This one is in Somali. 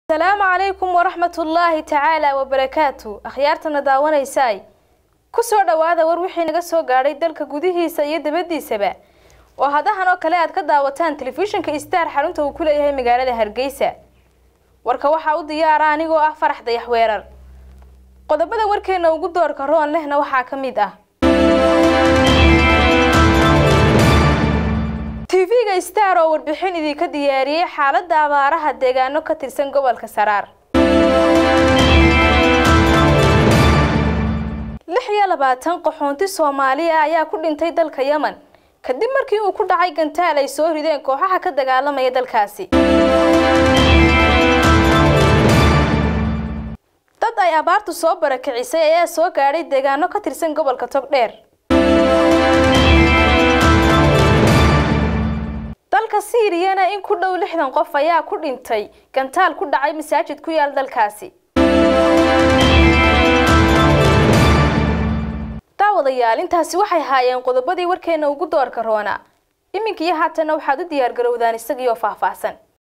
السلام عليكم ورحمة الله تعالى وبركاته. أخيارتنا داوانيساي كسو dhawaada war wixii naga soo gaaray dalka gudihiisa iyo dibadiisaba oo hadahan oo kale aad ka daawataan telefishinka Star xarunta uu ku leeyahay magaalada Hargeysa. warka waxa uu diyaar anigoo ah Farax Dayax Weerar. qodobada warkeena ugu doorka roon lehna waxa kamid ah TV-ga Star oo warbixin idinka diyaariyay xaaladda abaaraha deegaano ka tirsan gobolka Saraar. 26 qaxoonti Soomaaliya ayaa ku dhintay dalka Yemen kadib markii uu ku dhacay gantaal ay soo rideen kooxaha ka dagaalamaya dalkaasi. dad ay abaartu soo barakicisay ayaa soo gaaray deegaano ka tirsan gobolka Togdheer. dalka Siiriyana in ku dhow 60 qof ayaa ku dhintay gantaal ku dhacay masaajid ku yaal dalkaasi. daawadayaal intaasi waxay haayeen qodobadii warkeena ugu doorka roona. iminkii haatan waxaad u diyaar garowdaan isagii oo faahfaahsan.